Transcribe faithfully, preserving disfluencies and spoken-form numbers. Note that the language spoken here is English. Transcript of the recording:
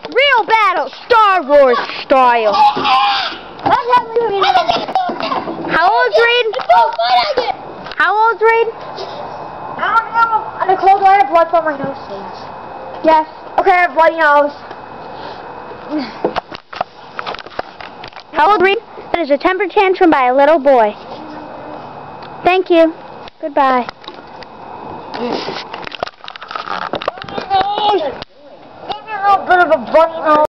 Real battle, Star Wars style. How old's Reed? How old's Reed? I don't know. I'm cold. I have blood from my nose. Yes. Okay, I have bloody nose. How old, Reed? That is a temper tantrum by a little boy. Thank you. Goodbye. Give me a little bit of a bloody nose.